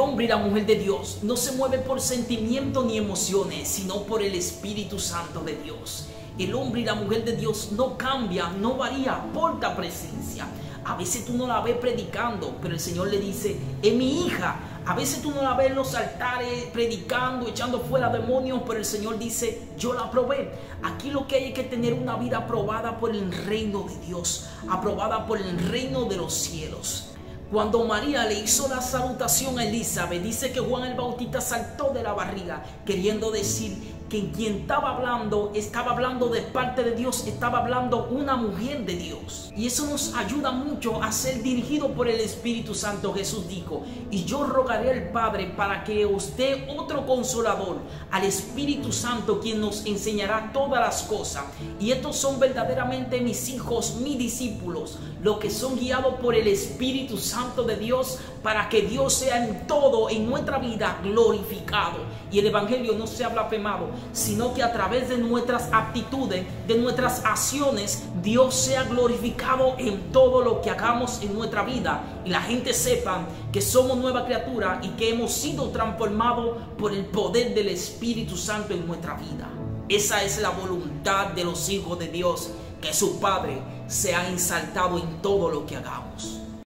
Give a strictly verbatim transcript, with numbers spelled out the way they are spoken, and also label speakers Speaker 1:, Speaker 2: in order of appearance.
Speaker 1: hombre y la mujer de Dios no se mueve por sentimientos ni emociones, sino por el Espíritu Santo de Dios. El hombre y la mujer de Dios no cambian, no varía por la presencia. A veces tú no la ves predicando, pero el Señor le dice, es mi hija. A veces tú no la ves en los altares predicando, echando fuera demonios, pero el Señor dice, yo la aprobé. Aquí lo que hay es que tener una vida aprobada por el reino de Dios, aprobada por el reino de los cielos. Cuando María le hizo la salutación a Elizabeth, dice que Juan el Bautista saltó de la barriga, queriendo decir que quien estaba hablando, estaba hablando de parte de Dios, estaba hablando una mujer de Dios. Y eso nos ayuda mucho a ser dirigido por el Espíritu Santo. Jesús dijo, y yo rogaré al Padre para que os dé otro consolador, al Espíritu Santo, quien nos enseñará todas las cosas. Y estos son verdaderamente mis hijos, mis discípulos, los que son guiados por el Espíritu Santo de Dios, para que Dios sea en todo, en nuestra vida, glorificado. Y el Evangelio no sea blasfemado, sino que a través de nuestras actitudes, de nuestras acciones, Dios sea glorificado en todo lo que hagamos en nuestra vida. Y la gente sepa que somos nueva criatura y que hemos sido transformados por el poder del Espíritu Santo en nuestra vida. Esa es la voluntad de los hijos de Dios, que su Padre sea exaltado en todo lo que hagamos.